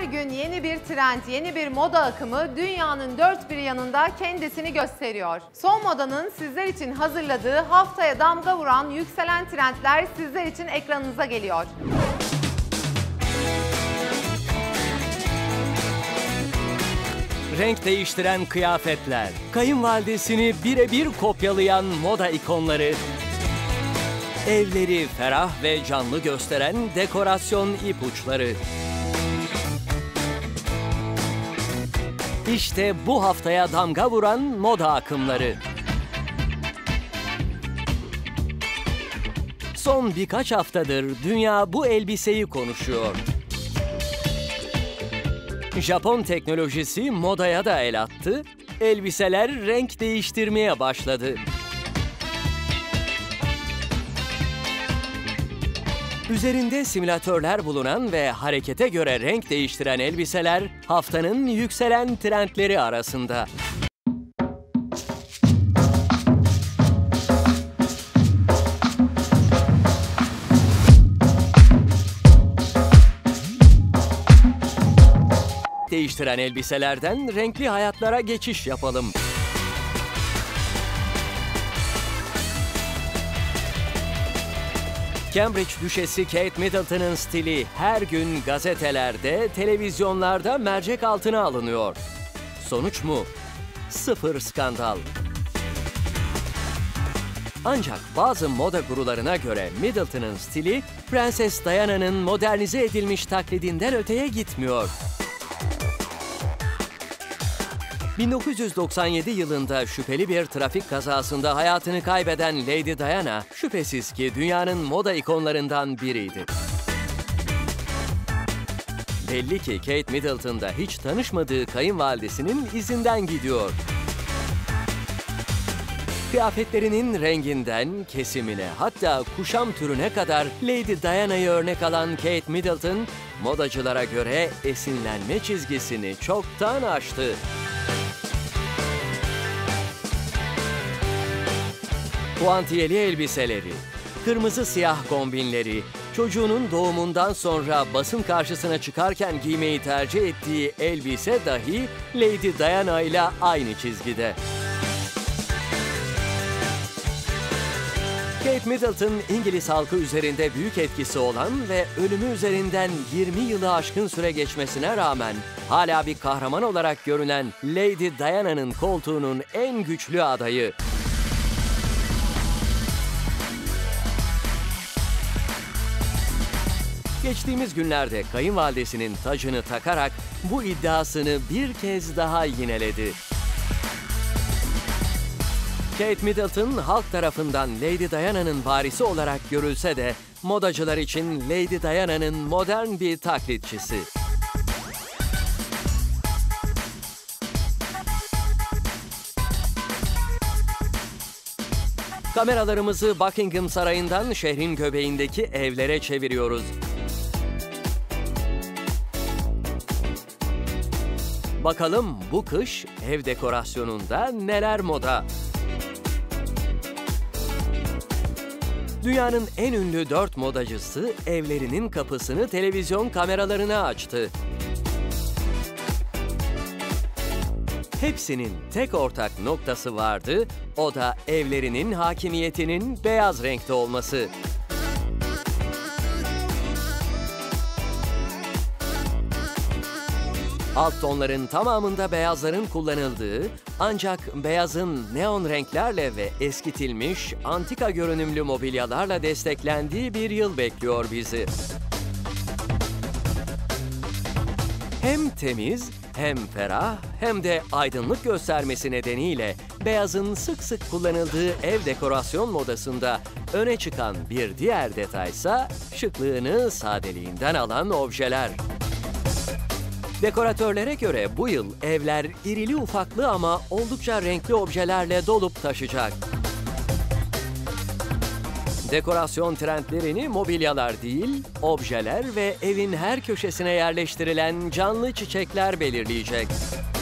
Her gün yeni bir trend, yeni bir moda akımı dünyanın dört bir yanında kendisini gösteriyor. Son Moda'nın sizler için hazırladığı haftaya damga vuran yükselen trendler sizler için ekranınıza geliyor. Renk değiştiren kıyafetler, kayınvalidesini birebir kopyalayan moda ikonları, evleri ferah ve canlı gösteren dekorasyon ipuçları. İşte bu haftaya damga vuran moda akımları. Son birkaç haftadır dünya bu elbiseyi konuşuyor. Japon teknolojisi modaya da el attı, elbiseler renk değiştirmeye başladı. Üzerinde simülatörler bulunan ve harekete göre renk değiştiren elbiseler haftanın yükselen trendleri arasında. Değiştiren elbiselerden renkli hayatlara geçiş yapalım. Cambridge Düşesi Kate Middleton'ın stili her gün gazetelerde, televizyonlarda mercek altına alınıyor. Sonuç mu? Sıfır skandal. Ancak bazı moda gurularına göre Middleton'ın stili, Prenses Diana'nın modernize edilmiş taklidinden öteye gitmiyor. 1997 yılında şüpheli bir trafik kazasında hayatını kaybeden Lady Diana, şüphesiz ki dünyanın moda ikonlarından biriydi. Belli ki Kate Middleton da hiç tanışmadığı kayınvalidesinin izinden gidiyor. Kıyafetlerinin renginden kesimine, hatta kuşam türüne kadar Lady Diana'yı örnek alan Kate Middleton, modacılara göre esinlenme çizgisini çoktan aştı. Puantiyeli elbiseleri, kırmızı siyah kombinleri, çocuğunun doğumundan sonra basın karşısına çıkarken giymeyi tercih ettiği elbise dahi Lady Diana ile aynı çizgide. Kate Middleton, İngiliz halkı üzerinde büyük etkisi olan ve ölümü üzerinden 20 yılı aşkın süre geçmesine rağmen hala bir kahraman olarak görünen Lady Diana'nın koltuğunun en güçlü adayı. Geçtiğimiz günlerde kayınvalidesinin tacını takarak bu iddiasını bir kez daha yineledi. Kate Middleton halk tarafından Lady Diana'nın varisi olarak görülse de modacılar için Lady Diana'nın modern bir taklitçisi. Kameralarımızı Buckingham Sarayı'ndan şehrin göbeğindeki evlere çeviriyoruz. Bakalım bu kış ev dekorasyonunda neler moda? Dünyanın en ünlü 4 modacısı evlerinin kapısını televizyon kameralarına açtı. Hepsinin tek ortak noktası vardı, o da evlerinin hakimiyetinin beyaz renkte olması. Alt tonların tamamında beyazların kullanıldığı, ancak beyazın neon renklerle ve eskitilmiş, antika görünümlü mobilyalarla desteklendiği bir yıl bekliyor bizi. Hem temiz, hem ferah, hem de aydınlık göstermesi nedeniyle beyazın sık sık kullanıldığı ev dekorasyon modasında öne çıkan bir diğer detaysa şıklığını sadeliğinden alan objeler. Dekoratörlere göre bu yıl evler irili ufaklı ama oldukça renkli objelerle dolup taşacak. Dekorasyon trendlerini mobilyalar değil, objeler ve evin her köşesine yerleştirilen canlı çiçekler belirleyecek.